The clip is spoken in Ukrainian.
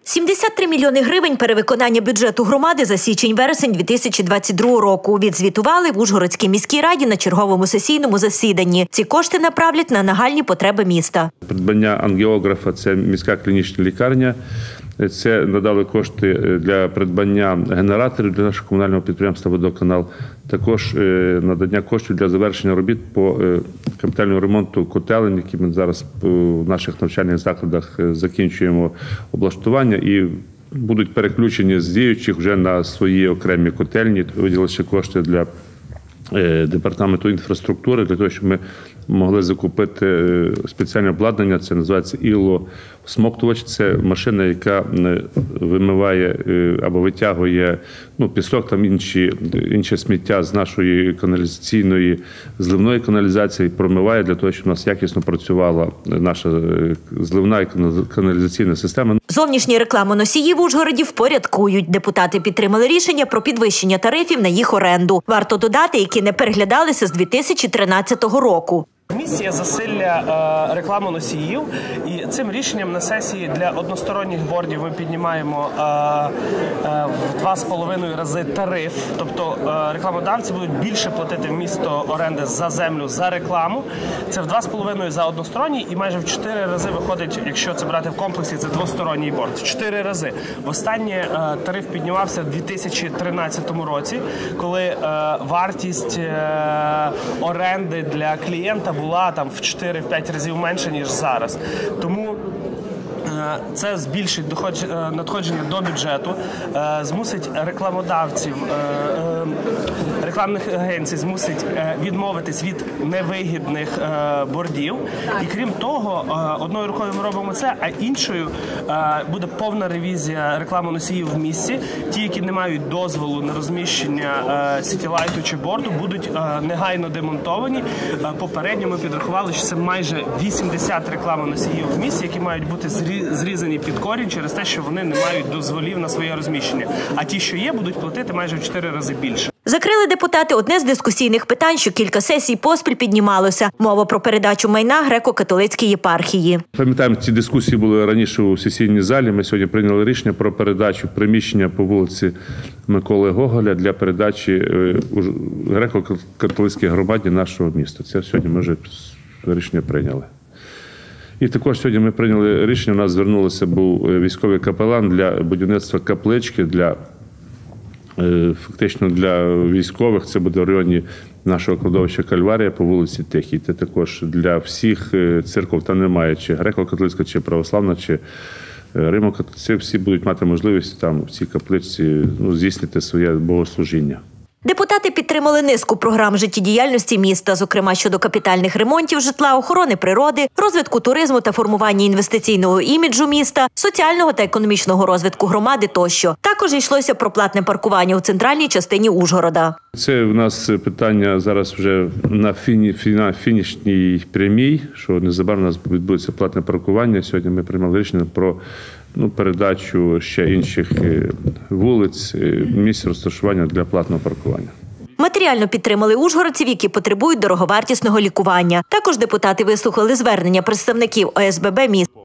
73 мільйони гривень перевиконання бюджету громади за січень-вересень 2022 року відзвітували в Ужгородській міській раді на черговому сесійному засіданні. Ці кошти направлять на нагальні потреби міста. Придбання ангіографа – це міська клінічна лікарня. Це надали кошти для придбання генераторів для нашого комунального підприємства «Водоканал». Також надання коштів для завершення робіт по капітальному ремонту котелень, які ми зараз в наших навчальних закладах закінчуємо облаштування і будуть переключені з діючих вже на свої окремі котельні. Виділили ще кошти для департаменту інфраструктури, для того, щоб ми могли закупити спеціальне обладнання, це називається іло-смоктувач. Це машина, яка вимиває або витягує пісок, там інше сміття з нашої каналізаційної, зливної каналізації, промиває для того, щоб у нас якісно працювала наша зливна і каналізаційна система. Зовнішні рекламоносії в Ужгороді впорядкують. Депутати підтримали рішення про підвищення тарифів на їх оренду. Варто додати, які не переглядалися з 2013 року. Місія засилля рекламоносіїв, і цим рішенням на сесії для односторонніх бордів ми піднімаємо в 2,5 рази тариф. Тобто рекламодавці будуть більше платити в місто оренди за землю, за рекламу. Це в 2,5 за односторонній і майже в 4 рази виходить, якщо це брати в комплексі, це двосторонній борд. 4 рази. Востаннє тариф піднімався в 2013 році, коли вартість оренди для клієнта була там в 4-5 разів менше, ніж зараз. Тому це збільшить надходження до бюджету, змусить рекламодавців, рекламних агенцій змусить відмовитись від невигідних бордів. І крім того, одною рукою ми робимо це, а іншою буде повна ревізія рекламоносіїв в місті. Ті, які не мають дозволу на розміщення сітілайту чи борду, будуть негайно демонтовані. Попередньо ми підрахували, що це майже 80 рекламоносіїв в місті, які мають бути зрізані під корінь через те, що вони не мають дозволів на своє розміщення. А ті, що є, будуть платити майже в 4 рази більше. Закрили депутати одне з дискусійних питань, що кілька сесій поспіль піднімалося. Мова про передачу майна греко-католицькій єпархії. Пам'ятаємо, ці дискусії були раніше у сесійній залі. Ми сьогодні прийняли рішення про передачу приміщення по вулиці Миколи Гоголя для передачі греко-католицькій громаді нашого міста. Це сьогодні ми вже рішення прийняли. І також сьогодні ми прийняли рішення, у нас звернулися, був військовий капелан для будівництва каплички, фактично для військових, це буде в районі нашого кладовища Кальварія по вулиці Тихій. Це також для всіх церков, там немає, чи греко-католицька, чи православна, чи римо-католицька, всі будуть мати можливість там в цій капличці здійснити своє богослужіння. Депутати підтримали низку програм життєдіяльності міста, зокрема щодо капітальних ремонтів житла, охорони природи, розвитку туризму та формування інвестиційного іміджу міста, соціального та економічного розвитку громади тощо. Також йшлося про платне паркування у центральній частині Ужгорода. Це в нас питання зараз вже на фінішній прямій, що незабаром у нас відбудеться платне паркування. Сьогодні ми приймали рішення про передачу ще інших вулиць, місць розташування для платного паркування. Матеріально підтримали ужгородців, які потребують дороговартісного лікування. Також депутати вислухали звернення представників ОСББ міста.